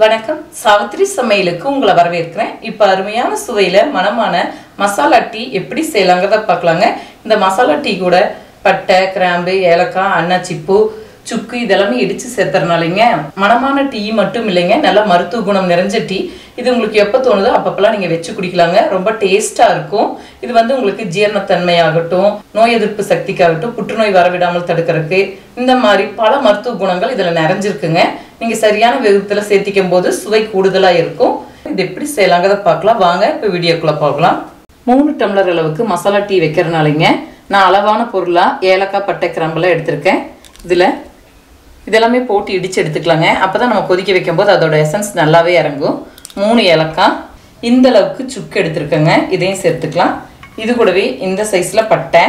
வணக்கம் சாவித்ரி சமையலுக்கு உங்களை வரவேற்கிறேன். இப்போ அருமையான சுவையில மணமான மசாலா டீ எப்படி செய்யலாங்கிறத பார்க்கலாங்க. இந்த மசாலா டீ கூட பட்டை, கிராம்பு, ஏலக்காய், அன்னாச்சிப்பூ, சுக்கு இதெல்லாமே இடிச்சு சேர்த்துறனாலங்க மணமான டீ மட்டும் இல்லைங்க, நல்ல மருத்துவ குணம் நிறைஞ்ச டீ. இது உங்களுக்கு எப்போ தோணுதோ அப்பப்பெல்லாம் நீங்கள் வச்சு குடிக்கலாங்க. ரொம்ப டேஸ்ட்டாக இருக்கும். இது உங்களுக்கு ஜீரணத்தன்மையாகட்டும், நோய் எதிர்ப்பு சக்திக்காகட்டும், புற்றுநோய் வரவிடாமல் தடுக்கிறதுக்கு இந்த மாதிரி பல மருத்துவ குணங்கள் இதில் நிறைஞ்சிருக்குங்க. நீங்கள் சரியான விதத்தில் சேர்த்திக்கும் போது சுவை கூடுதலாக இருக்கும். இது எப்படி செய்யலாங்கிறத பார்க்கலாம் வாங்க. இப்போ வீடியோக்குள்ளே பார்க்கலாம். 3 டம்ளர் அளவுக்கு மசாலா டீ வைக்கிறனாலங்க நான் அளவான பொருளாக ஏலக்காய், பட்டை, கிராம்பெல்லாம் எடுத்திருக்கேன். இதெல்லாமே போட்டு இடித்து எடுத்துக்கலாங்க. அப்போ தான் நம்ம கொதிக்க வைக்கும்போது அதோட எசன்ஸ் நல்லாவே இறங்கும். 3 ஏலக்காய், இந்த அளவுக்கு சுக்கு எடுத்துருக்கேங்க, இதையும் சேர்த்துக்கலாம். இது கூடவே இந்த சைஸில் பட்டை,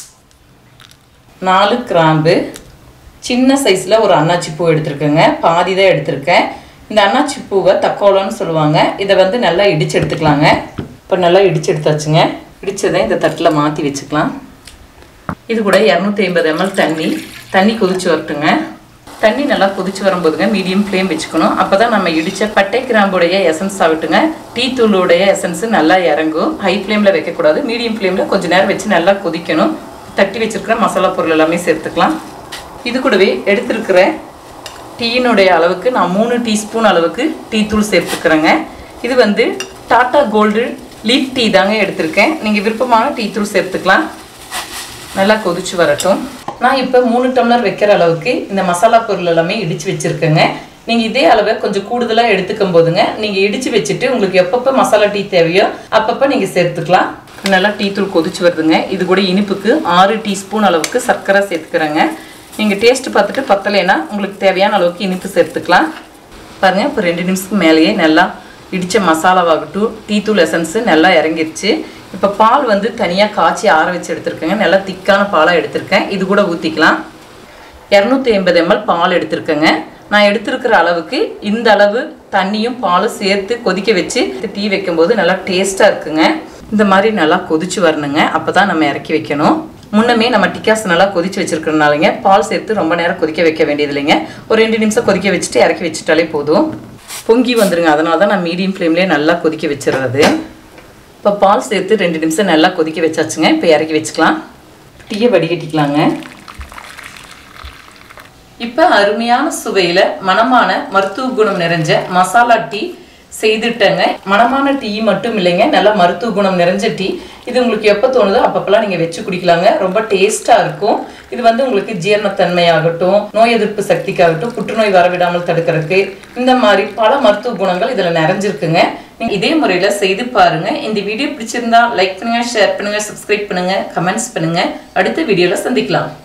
4 கிராம்பு, சின்ன சைஸில் ஒரு அன்னாச்சி பூ எடுத்துருக்கேங்க, பாதி தான் எடுத்திருக்கேன். இந்த அன்னாச்சி பூவை தக்கோலன்னு சொல்லுவாங்க. இதை நல்லா இடித்து எடுத்துக்கலாங்க. இப்போ நல்லா இடித்து எடுத்தாச்சுங்க. இடித்ததை இந்த தட்டில் மாற்றி வச்சுக்கலாம். இது கூட 250 ml தண்ணி கொதிச்சு வரட்டுங்க. தண்ணி நல்லா கொதிச்சு வரும்போதுங்க மீடியம் ஃப்ளேம் வச்சுக்கணும். அப்போ தான் நம்ம இடித்த பட்டை கிராம்புடைய எசன்ஸ் ஆகட்டுங்க, டீ தூளுடைய எசன்ஸு நல்லா இறங்கும். ஹை ஃப்ளேமில் வைக்கக்கூடாது, மீடியம் ஃப்ளேமில் கொஞ்சம் நேரம் வச்சு நல்லா கொதிக்கணும். தட்டி வச்சுருக்கிற மசாலா பொருள் எல்லாமே சேர்த்துக்கலாம். இது கூடவே எடுத்துருக்கிற டீயினுடைய அளவுக்கு நான் 3 டீஸ்பூன் அளவுக்கு டீ தூள் சேர்த்துக்கிறேங்க. இது டாட்டா கோல்டு லீஃப் டீ தாங்க எடுத்திருக்கேன். நீங்கள் விருப்பமான டீ தூள் சேர்த்துக்கலாம். நல்லா கொதிச்சு வரட்டும். நான் இப்போ 3 டம்ளர் வைக்கிற அளவுக்கு இந்த மசாலா பொருள் எல்லாமே இடித்து வச்சுருக்கேங்க. நீங்கள் இதே அளவை கொஞ்சம் கூடுதலாக எடுத்துக்கும் போதுங்க நீங்கள் இடித்து வச்சுட்டு உங்களுக்கு எப்பப்போ மசாலா டீ தேவையோ அப்பப்போ நீங்கள் சேர்த்துக்கலாம். நல்லா டீ தூள் கொதிச்சு வருதுங்க. இது கூட இனிப்புக்கு 6 டீஸ்பூன் அளவுக்கு சர்க்கரை சேர்த்துக்கிறேங்க. நீங்கள் டேஸ்ட்டு பார்த்துட்டு பத்தலைன்னா உங்களுக்கு தேவையான அளவுக்கு இனிப்பு சேர்த்துக்கலாம். பாருங்கள், இப்போ 2 நிமிஷத்துக்கு மேலேயே நல்லா இடித்த மசாலாவாகட்டும் டீ தூள் எசன்ஸு நல்லா இறங்கிருச்சு. இப்போ பால் தனியாக காய்ச்சி ஆற வச்சு எடுத்துருக்கேங்க. நல்லா திக்கான பாலாக எடுத்திருக்கேன். இது கூட ஊற்றிக்கலாம். 250 ml பால் எடுத்திருக்கேங்க. நான் எடுத்துருக்கிற அளவுக்கு இந்த அளவு தண்ணியும் பாலும் சேர்த்து கொதிக்க வச்சு டீ வைக்கும்போது நல்லா டேஸ்ட்டாக இருக்குங்க. இந்த மாதிரி நல்லா கொதிச்சு வரணுங்க. அப்போ தான் நம்ம இறக்கி வைக்கணும். முன்னமே நம்ம டிக்காஸ் நல்லா கொதிச்சு வச்சுருக்கிறனாலங்க பால் சேர்த்து ரொம்ப நேரம் கொதிக்க வைக்க வேண்டியது இல்லைங்க. ஒரு 2 நிமிஷம் கொதிக்க வச்சுட்டு இறக்கி வச்சுட்டாலே போதும். பொங்கி வந்துடுங்க. அதனால தான் நான் மீடியம் ஃப்ளேம்லேயே நல்லா கொதிக்க வச்சிடுறது. இப்போ பால் சேர்த்து 2 நிமிஷம் நல்லா கொதிக்க வச்சாச்சுங்க. இப்போ இறக்கி வச்சுக்கலாம். டீயை வடிகட்டிக்கலாங்க. இப்போ அருமையான சுவையில் மணமான மருத்துவ குணம் நிறைஞ்ச மசாலா டீ செய்துட்டேங்க. மணமான டீ மட்டும் இல்லைங்க, நல்லா மருத்துவ குணம் நிறைஞ்ச டீ. இது உங்களுக்கு எப்போ தோணுதோ அப்பப்பெல்லாம் நீங்கள் வச்சு குடிக்கலாங்க. ரொம்ப டேஸ்ட்டாக இருக்கும். இது உங்களுக்கு ஜீரணத்தன்மையாகட்டும், நோய் எதிர்ப்பு சக்திக்காகட்டும், புற்றுநோய் வரவிடாமல் தடுக்கிறதுக்கு இந்த மாதிரி பல மருத்துவ குணங்கள் இதில் நிறைஞ்சிருக்குங்க. நீங்கள் இதே முறையில் செய்து பாருங்கள். இந்த வீடியோ பிடிச்சிருந்தா லைக் பண்ணுங்கள், ஷேர் பண்ணுங்கள், சப்ஸ்கிரைப் பண்ணுங்கள், கமெண்ட்ஸ் பண்ணுங்கள். அடுத்த வீடியோவில் சந்திக்கலாம்.